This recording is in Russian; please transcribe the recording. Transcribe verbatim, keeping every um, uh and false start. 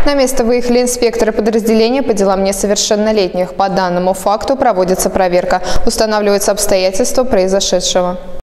На место выехали инспекторы подразделения по делам несовершеннолетних. По данному факту проводится проверка. Устанавливаются обстоятельства произошедшего.